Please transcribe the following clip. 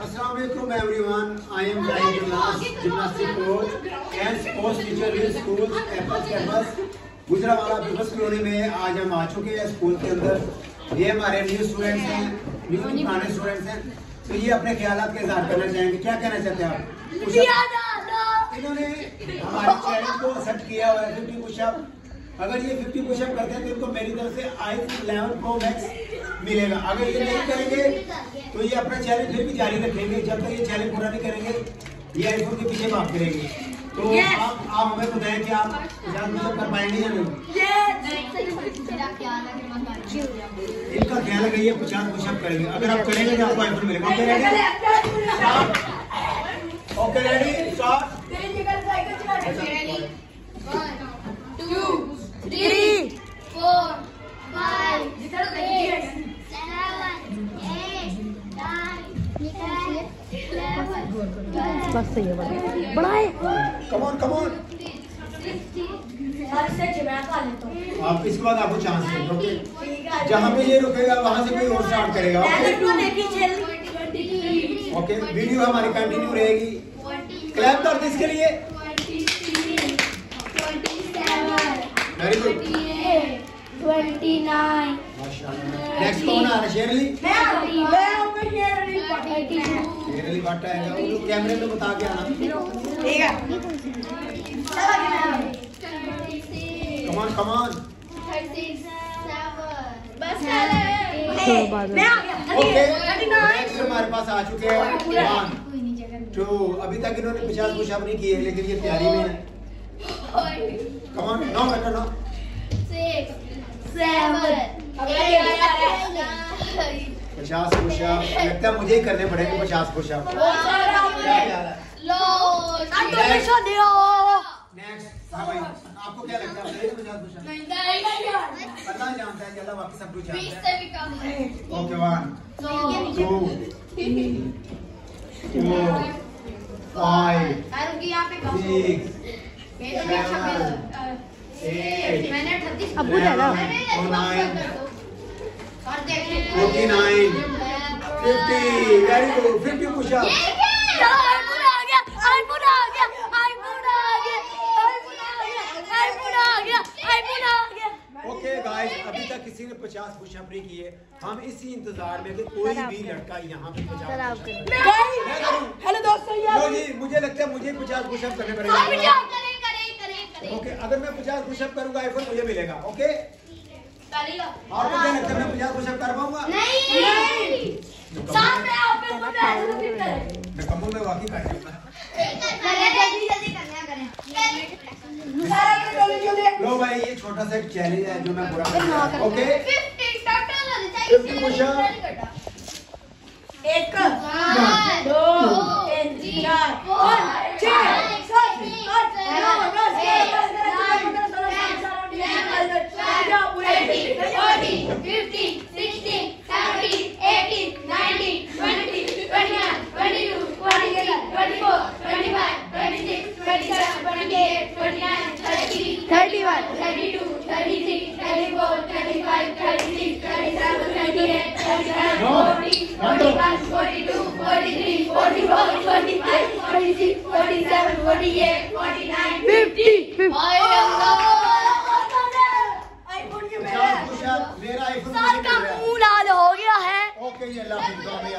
Assalamualaikum everyone. I am gymnastic coach and sports teacher in school campus Gujranwala people's colony में। आज हम आ चुके हैं स्कूल के अंदर। ये हमारे न्यू स्टूडेंट्स हैं, न्यू पुराने स्टूडेंट्स हैं। तो ये अपने ख्यालात के इज़हार करना चाहेंगे। क्या कहना चाहते हैं आप? इन्होंने हमारे चैनल को सेट किया हुआ है 50 पुशअप। अगर ये 50 पुशअप करते हैं तो इनको मेरी तरफ से iPhone 11 Pro Max मिलेगा। अगर ये नहीं करेंगे तो ये अपना चैलेंज फिर भी जारी रखेंगे। जब तक ये चैलेंज पूरा नहीं करेंगे ये आईफोन के पीछे भाग करेंगे। तो आप हमें बताएं कि आप 50 पुशअप कर पाएंगे या नहीं? इनका ख्याल है ये 50 पुशअप करेंगे। अगर आप करेंगे तो आपको आईफोन मिलेगा। Okay ready start. 1 2 3 4 5 6 7 8 9 10 11 बड़ा है। कम ऑन आप इसके बाद आपको चांस देंगे। जहाँ पे ये रुकेगा वहाँ से कोई और स्टार्ट करेगा। ओके वीडियो हमारी कंटिन्यू रहेगी। क्लैप कर दो इसके लिए। Very good. 29 नेक्स्ट कौन आ रहा है? शेरली भट्ट आएगा। वो लोग कैमरे में बता के आना। ठीक है। कम ऑन 36 बस ओके नेक्स्ट हमारे पास आ चुके हैं 1 2। अभी तक इन्होंने 50 पुशअप नहीं किए लेकिन ये तैयारी में है। कम ऑन नो बेटा नो 6 7 50 पुशअप लगता है मुझे ही करने पड़ेंगे 50 पुशअप। नेक्स्ट हाँ भाई आपको क्या लगता है? 50 पुशअप अल्लाह जानता है, अल्लाह बाकी सब कुछ जानता है। ओके 1 2 3 4 5 6 अब हो जाएगा। 49 50 very good 50 pushup. Okay guys अभी तक किसी ने 50 पुशअप नहीं किए। हम इसी इंतजार में कि कोई भी लड़का यहाँ पे 50 हेलो दोस्तों लो जी मुझे लगता है मुझे 50 पुशअप करने पड़ेंगे। ओके अगर मैं 50 पुशअप करूंगा आईफोन मुझे मिलेगा। ओके और मुझे लगता है मैं 50 पुशअप कर पाऊंगा? नहीं मैं कमल में वाकई कर सकता। लो भाई ये छोटा सा चैलेंज है जो मैं पूरा करूंगा। Okay 50 pushup. 1 2 3 4 5 6 7 8 9 मेरा आईफोन का मुंह लाल हो गया है। ओके ये अल्लाह